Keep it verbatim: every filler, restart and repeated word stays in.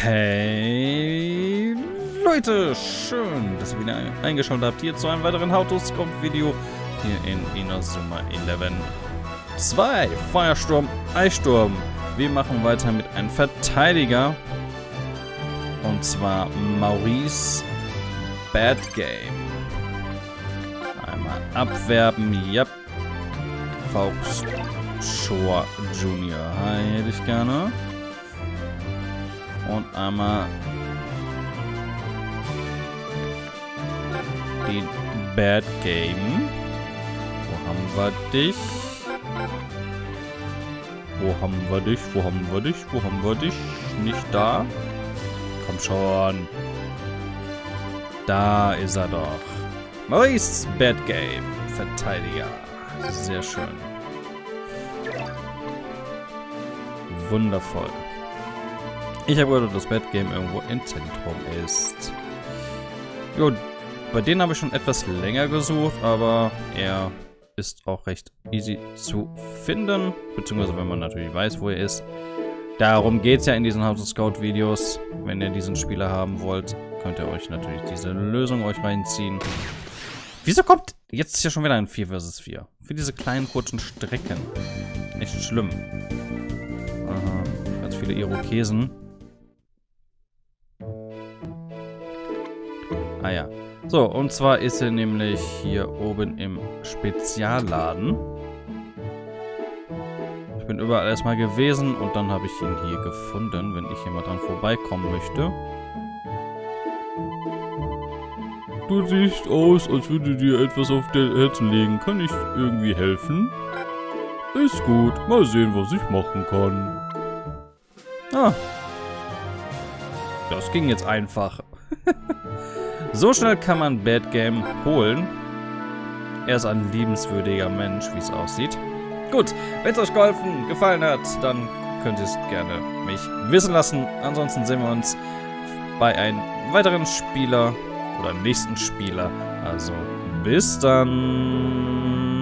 Hey Leute, schön, dass ihr wieder eingeschaltet habt hier zu einem weiteren How to Scout Video hier in Inazuma elf zwei Feuersturm, Eissturm. Wir machen weiter mit einem Verteidiger und zwar Maurice Bad Game. Einmal abwerben, yep. Fox Shore Junior Hi, hätte ich gerne. Und einmal den Bad Game. Wo haben wir dich? Wo haben wir dich? Wo haben wir dich? Wo haben wir dich? Nicht da? Komm schon. Da ist er doch. Maurice Bad Game. Verteidiger. Sehr schön. Wundervoll. Ich habe gehört, dass Bad Game irgendwo in Zentrum ist. Jo, bei denen habe ich schon etwas länger gesucht, aber er ist auch recht easy zu finden. Beziehungsweise, wenn man natürlich weiß, wo er ist. Darum geht es ja in diesen How to Scout Videos. Wenn ihr diesen Spieler haben wollt, könnt ihr euch natürlich diese Lösung euch reinziehen. Wieso kommt jetzt ja schon wieder ein vier versus vier? Für diese kleinen, kurzen Strecken. Nicht schlimm. Aha, ganz viele Irokesen. Ah ja. So, und zwar ist er nämlich hier oben im Spezialladen. Ich bin überall erstmal gewesen und dann habe ich ihn hier gefunden, wenn ich hier mal dran vorbeikommen möchte. Du siehst aus, als würde dir etwas auf der Herzen liegen. Kann ich irgendwie helfen? Ist gut. Mal sehen, was ich machen kann. Ah. Das ging jetzt einfach. So schnell kann man Bad Game holen. Er ist ein liebenswürdiger Mensch, wie es aussieht. Gut, wenn es euch geholfen, gefallen hat, dann könnt ihr es gerne mich wissen lassen. Ansonsten sehen wir uns bei einem weiteren Spieler oder nächsten Spieler. Also bis dann.